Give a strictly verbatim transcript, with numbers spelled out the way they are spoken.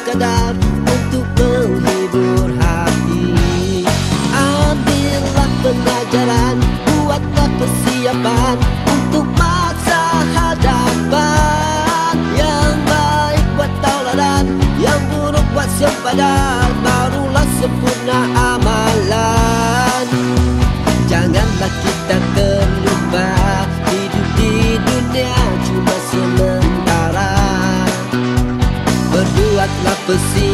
sekadar untuk menghibur hati. Ambillah pelajaran, buatlah persiapan untuk masa hadapan. Yang baik buat tauladan, yang buruk buat sempadan, barulah sempurna amalan. Janganlah kita terlupa, hidup di dunia cuma sementara. Berbuatlah persiapan